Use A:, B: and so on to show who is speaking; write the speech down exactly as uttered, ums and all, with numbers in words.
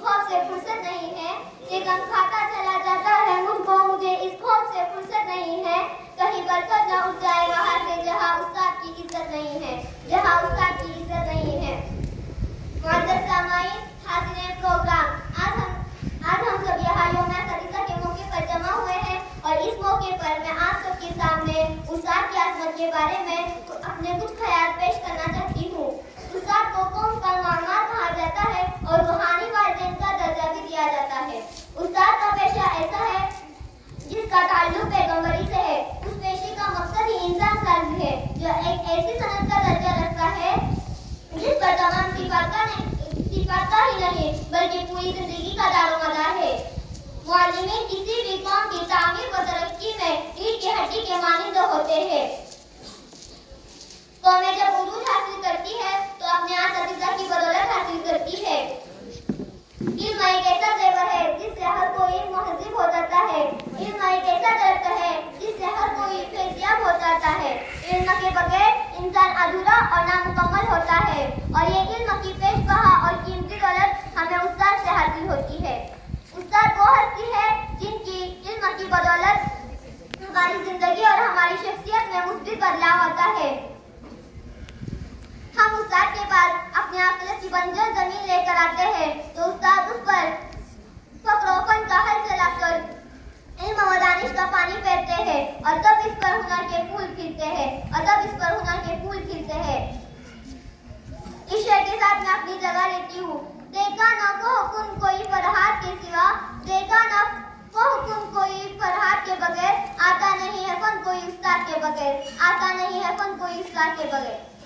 A: खौफ से फुर्सत नहीं है कि गम खाता चला जाता है मुझको, मुझे इस खौफ से फुर्सत नहीं है कहीं बरकत न उठ जाए वहाँ से जहाँ उस्ताद की इज्जत नहीं है, जहाँ उस्ताद की इज्जत नहीं है। मुअज़्ज़ज़ सामाईन, हाज़िरीन प्रोग्राम, आज हम आज हम सब यहाँ यौम असातिज़ा के मौके पर जमा हुए हैं और इस मौके पर मैं आप सबके सामने उस्ताद की आज़मत के बारे में अपने कुछ ख्याल पेश करना चाहती हूँ। उस्ताद को कौम का मामार कहा जाता है और रूहानी वालिदैन का दर्जा भी दिया जाता है। उस्ताद का पेशा ऐसा है जिसका ताल्लुक पैगंबरी से है। उस पेशे का मकसद ही इंसान साज़ी है जो एक ऐसी सनत का दर्जा रखता है जिस पर तमाम सिफात का नहीं सिफात का ही नहीं बल्कि पूरी जिंदगी का दारोमदार है। मुअल्लिमीन किसी भी कौम की तामीर व तरक्की में ईंट की हड्डी के मानिंद होते हैं। कौमें जब उरूज हासिल करती है तो अपने असातिज़ा की बदौलत हासिल करती है। इल्म एक ऐसा ज़ेवर है जिससे हर कोई मुहज़्ज़िब हो जाता है। इल्म एक ऐसा दरख्त है जिससे हर कोई फैज़याब हो जाता है। इल्म के बगैर इंसान अधूरा और नामुकम्मल होता है और ये इल्म की पेशबहा और कीमती दौलत हमें उस्ताद से हासिल होती है। उस्ताद वो हस्ती है जिनकी इल्म की बदौलत हमारी जिंदगी और हमारी शख्सियत में मुस्बित बदलाव आता है। हम उस्ताद के पास अपने आखिरत की बंजर जमीन लेकर आते हैं तो उस्ताद उस पर फक्र व फन का हल चलाकर इल्म व दानिश का पानी फेरते हैं और तब इस पर हुनर के फूल खिलते हैं और तब इस पर हुनर के फूल खिलते हैं। इस शेर के साथ मैं अपनी जगह लेती हूँ। देखा न को हुक्म कोई फरहाद के सिवा, देखा न को हुक्म कोई फरहाद के बगैर, आता नहीं है फन कोई उस्ताद के बगैर, आता नहीं है फन कोई उस्ताद के बगैर।